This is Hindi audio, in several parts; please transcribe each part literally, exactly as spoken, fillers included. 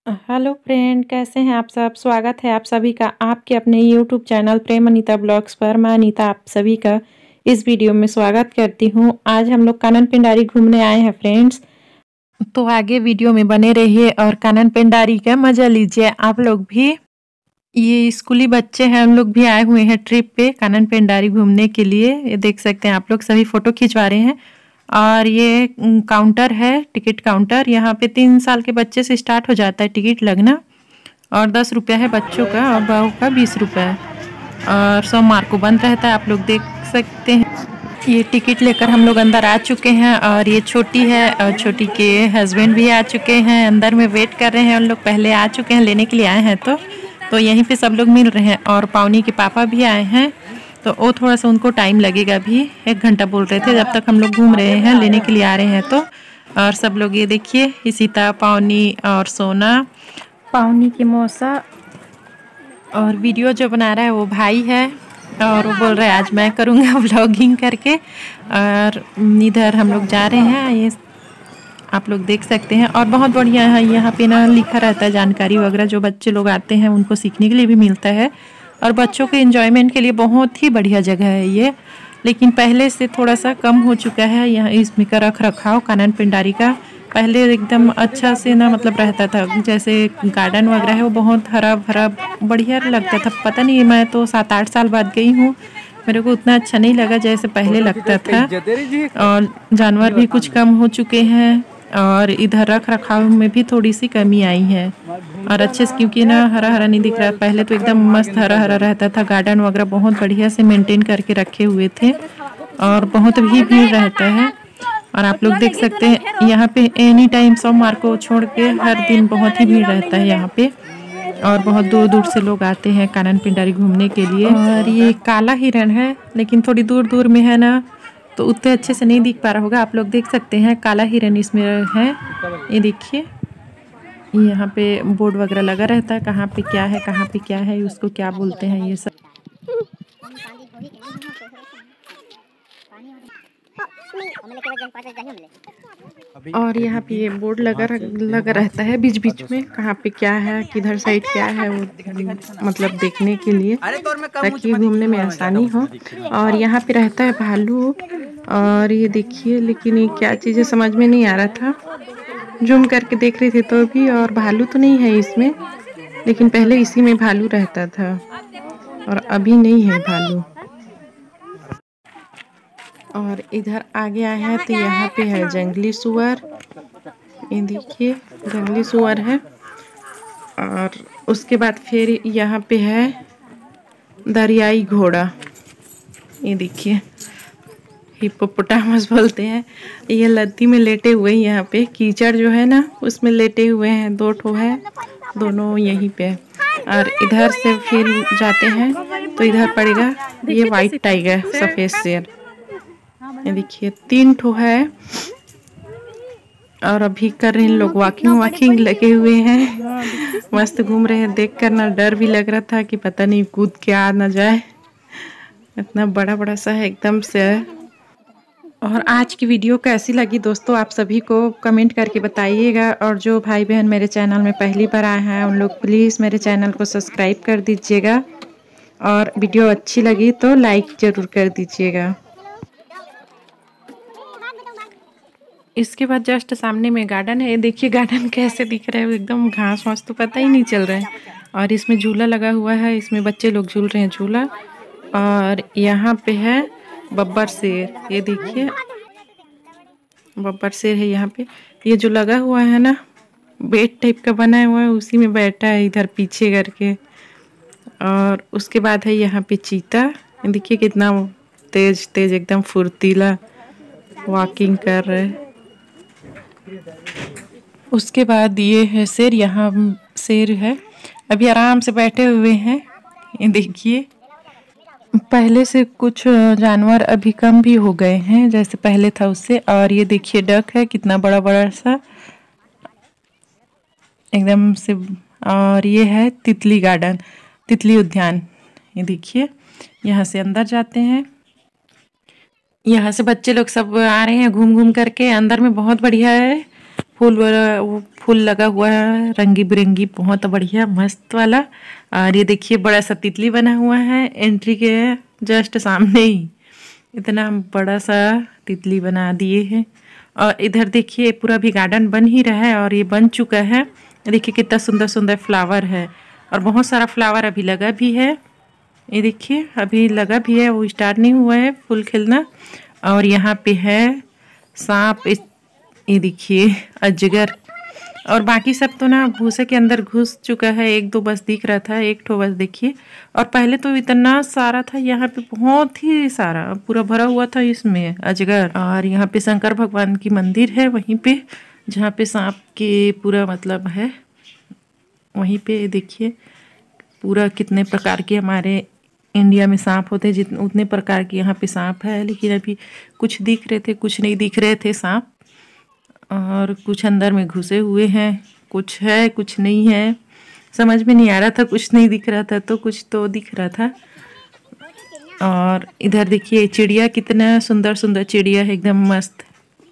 हेलो फ्रेंड, कैसे हैं आप सब। स्वागत है आप सभी का आपके अपने YouTube channel Prem Anita blogs पर। मैं अनीता आप सभी का इस वीडियो में स्वागत करती हूं। आज हम लोग कानन पिंडारी घूमने आए हैं फ्रेंड्स, तो आगे वीडियो में बने रहिए और कानन पिंडारी का मजा लीजिए आप लोग भी। ये स्कूली बच्चे हैं, उन लोग भी आए हुए हैं ट्रिप पे कानन पिंडारी घूमने के लिए। ये देख सकते हैं आप लोग, सभी फोटो खिंचवा रहे हैं। और ये काउंटर है, टिकट काउंटर। यहाँ पे तीन साल के बच्चे से स्टार्ट हो जाता है टिकट लगना, और दस रुपया है बच्चों का और बड़ों का बीस रुपया है। और सोमवार को बंद रहता है, आप लोग देख सकते हैं। ये टिकट लेकर हम लोग अंदर आ चुके हैं, और ये छोटी है और छोटी के हस्बैंड भी आ चुके हैं, अंदर में वेट कर रहे हैं। उन लोग पहले आ चुके हैं, लेने के लिए आए हैं। तो तो यहीं पे सब लोग मिल रहे हैं, और पावनी के पापा भी आए हैं। तो वो थोड़ा सा उनको टाइम लगेगा, भी एक घंटा बोल रहे थे, जब तक हम लोग घूम रहे हैं, लेने के लिए आ रहे हैं। तो और सब लोग ये देखिए, सीता, पावनी और सोना, पावनी की मौसा, और वीडियो जो बना रहा है वो भाई है। और वो बोल रहा है आज मैं करूँगा व्लॉगिंग करके। और इधर हम लोग जा रहे हैं, ये आप लोग देख सकते हैं। और बहुत बढ़िया है, यहाँ पे ना लिखा रहता है जानकारी वगैरह, जो बच्चे लोग आते हैं उनको सीखने के लिए भी मिलता है, और बच्चों के एंजॉयमेंट के लिए बहुत ही बढ़िया जगह है ये। लेकिन पहले से थोड़ा सा कम हो चुका है यहाँ इसमें का रख रखाव कानन पिंडारी का। पहले एकदम अच्छा से ना मतलब रहता था, जैसे गार्डन वगैरह है वो बहुत हरा भरा बढ़िया लगता था। पता नहीं, मैं तो सात आठ साल बाद गई हूँ, मेरे को उतना अच्छा नहीं लगा जैसे पहले लगता था। और जानवर भी कुछ कम हो चुके हैं, और इधर रख रखाव में भी थोड़ी सी कमी आई है। और अच्छे से, क्योंकि ना हरा हरा नहीं दिख रहा, पहले तो एकदम मस्त हरा हरा रहता था। गार्डन वगैरह बहुत बढ़िया से मेंटेन करके रखे हुए थे, और बहुत भी भीड़ रहता है। और आप लोग देख सकते हैं यहाँ पे एनी टाइम सोमवार को छोड़ के हर दिन बहुत ही भीड़ रहता है यहाँ पे, और बहुत दूर दूर से लोग आते हैं कानन पिंडारी घूमने के लिए। और ये काला हिरण है, लेकिन थोड़ी दूर दूर में है ना, तो उतने अच्छे से नहीं दिख पा रहा होगा। आप लोग देख सकते हैं काला हिरण इसमें है। ये देखिए, यहाँ पे बोर्ड वगैरह लगा रहता है, कहाँ पे क्या है, कहाँ पे क्या है, उसको क्या बोलते हैं ये सब। और यहाँ पे ये बोर्ड लगा लगा रहता है बीच बीच में, कहाँ पे क्या है, किधर साइड क्या है, वो मतलब देखने के लिए, ताकि घूमने में आसानी हो। और यहाँ पे रहता है भालू, और ये देखिए, लेकिन ये क्या चीज़ है समझ में नहीं आ रहा था, जूम करके देख रहे थे तो भी। और भालू तो नहीं है इसमें, लेकिन पहले इसी में भालू रहता था, और अभी नहीं है भालू। और इधर आगे आए हैं तो यहाँ पे है जंगली सुअर। ये देखिए, जंगली सुअर है। और उसके बाद फिर यहाँ पे है दरियाई घोड़ा। ये देखिए, हिप्पोपोटामस बोलते हैं। ये लद्दी में लेटे हुए हैं, यहाँ पे कीचड़ जो है ना उसमें लेटे हुए हैं। दो ठो है, दोनों यहीं पे। और इधर से फिर जाते हैं तो इधर पड़ेगा ये वाइट टाइगर, सफेद शेर। ये देखिए, तीन ठो है। और अभी कर रहे हैं लोग वॉकिंग वॉकिंग लगे हुए हैं, मस्त घूम रहे हैं। देख कर ना डर भी लग रहा था कि पता नहीं कूद के आ ना जाए, इतना बड़ा बड़ा सा है एकदम से। और आज की वीडियो कैसी लगी दोस्तों, आप सभी को कमेंट करके बताइएगा। और जो भाई बहन मेरे चैनल में पहली बार आए हैं, उन लोग प्लीज़ मेरे चैनल को सब्सक्राइब कर दीजिएगा। और वीडियो अच्छी लगी तो लाइक ज़रूर कर दीजिएगा। इसके बाद जस्ट सामने में गार्डन है। देखिए गार्डन कैसे दिख रहा है, एकदम घास वास तो पता ही नहीं चल रहा है। और इसमें झूला लगा हुआ है, इसमें बच्चे लोग झूल रहे हैं झूला। और यहाँ पे है बब्बर शेर। ये देखिए, बब्बर शेर है यहाँ पे। ये जो लगा हुआ है ना, बेड टाइप का बना हुआ है, उसी में बैठा है इधर पीछे करके। और उसके बाद है यहाँ पे चीता। देखिए कितना तेज तेज, एकदम फुर्तीला वॉकिंग कर रहे हैं। उसके बाद ये है शेर, यहाँ शेर है, अभी आराम से बैठे हुए हैं। ये देखिए, पहले से कुछ जानवर अभी कम भी हो गए हैं जैसे पहले था उससे। और ये देखिए डक है, कितना बड़ा बड़ा सा एकदम से। और ये है तितली गार्डन, तितली उद्यान। ये देखिए, यहाँ से अंदर जाते हैं, यहाँ से बच्चे लोग सब आ रहे हैं घूम घूम करके। अंदर में बहुत बढ़िया है, फूल वो फूल लगा हुआ है रंगी बिरंगी, बहुत बढ़िया मस्त वाला। और ये देखिए बड़ा सा तितली बना हुआ है एंट्री के जस्ट सामने ही, इतना बड़ा सा तितली बना दिए हैं। और इधर देखिए पूरा भी गार्डन बन ही रहा है और ये बन चुका है। देखिए कितना सुंदर सुंदर फ्लावर है और बहुत सारा फ्लावर अभी लगा भी है। ये देखिए अभी लगा भी है, वो स्टार्ट नहीं हुआ है फूल खिलना। और यहाँ पे है सांप, ये देखिए अजगर, और बाकी सब तो ना भूसे के अंदर घुस चुका है। एक दो बस दिख रहा था, एक ठो बस देखिए। और पहले तो इतना सारा था यहाँ पे, बहुत ही सारा पूरा भरा हुआ था इसमें अजगर। और यहाँ पे शंकर भगवान की मंदिर है वहीं पे, जहाँ पे सांप के पूरा मतलब है। वहीं पे देखिए पूरा कितने प्रकार के हमारे इंडिया में सांप होते हैं, जितने उतने प्रकार के यहाँ पे सांप है। लेकिन अभी कुछ दिख रहे थे, कुछ नहीं दिख रहे थे सांप, और कुछ अंदर में घुसे हुए हैं, कुछ है कुछ नहीं है, समझ में नहीं आ रहा था। कुछ नहीं दिख रहा था तो कुछ तो दिख रहा था। और इधर देखिए चिड़िया, कितना सुंदर सुंदर चिड़िया है, एकदम मस्त।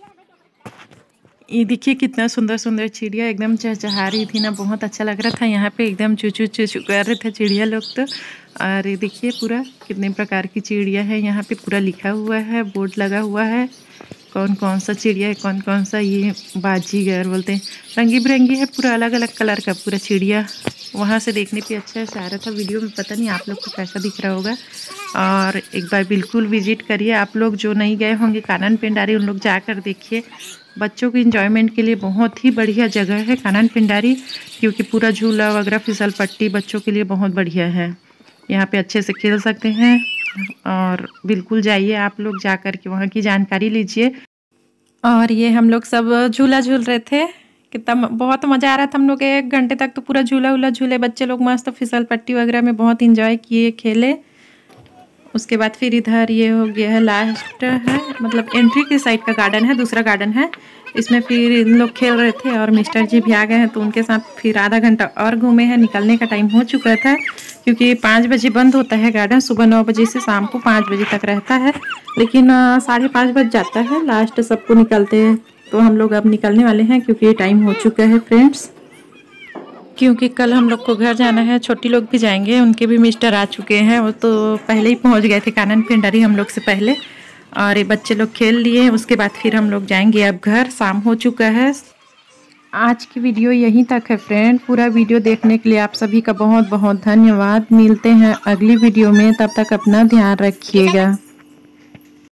ये देखिए कितना सुंदर सुंदर चिड़िया एकदम चहचहा रही थी ना, बहुत अच्छा लग रहा था। यहाँ पे एकदम चूचू चूचू कर रहे थे चिड़िया लोग तो। और ये देखिए पूरा कितने प्रकार की चिड़िया है, यहाँ पे पूरा लिखा हुआ है, बोर्ड लगा हुआ है कौन कौन सा चिड़िया है, कौन कौन सा ये बाजीगर बोलते हैं। रंगी बिरंगी है पूरा, अलग अलग कलर का पूरा चिड़िया। वहाँ से देखने पे अच्छा से आ रहा था वीडियो में, पता नहीं आप लोग को कैसा दिख रहा होगा। और एक बार बिल्कुल विजिट करिए आप लोग, जो नहीं गए होंगे कानन पिंडारी उन लोग जाकर देखिए। बच्चों के इंजॉयमेंट के लिए बहुत ही बढ़िया जगह है कानन पिंडारी, क्योंकि पूरा झूला वगैरह फिसल पट्टी बच्चों के लिए बहुत बढ़िया है। यहाँ पे अच्छे से खेल सकते हैं। और बिल्कुल जाइए आप लोग, जा कर के वहाँ की जानकारी लीजिए। और ये हम लोग सब झूला झूल रहे थे, कितना बहुत मज़ा आ रहा था। हम लोग एक घंटे तक तो पूरा झूला वूला झूले, बच्चे लोग मस्त फिसल पट्टी वगैरह में बहुत इंजॉय किए, खेले। उसके बाद फिर इधर ये हो गया है लास्ट है, मतलब एंट्री की साइड का गार्डन है, दूसरा गार्डन है। इसमें फिर इन लोग खेल रहे थे और मिस्टर जी भी आ गए हैं, तो उनके साथ फिर आधा घंटा और घूमे हैं। निकलने का टाइम हो चुका था, क्योंकि पाँच बजे बंद होता है गार्डन, सुबह नौ बजे से शाम को पाँच बजे तक रहता है। लेकिन साढ़े पाँच बज जाता है लास्ट सबको निकलते हैं। तो हम लोग अब निकलने वाले हैं, क्योंकि ये टाइम हो चुका है फ्रेंड्स। क्योंकि कल हम लोग को घर जाना है, छोटी लोग भी जाएंगे, उनके भी मिस्टर आ चुके हैं, वो तो पहले ही पहुंच गए थे कानन पिंडारी हम लोग से पहले। और ये बच्चे लोग खेल लिए, उसके बाद फिर हम लोग जाएंगे अब घर, शाम हो चुका है। आज की वीडियो यहीं तक है फ्रेंड। पूरा वीडियो देखने के लिए आप सभी का बहुत बहुत धन्यवाद। मिलते हैं अगली वीडियो में, तब तक अपना ध्यान रखिएगा।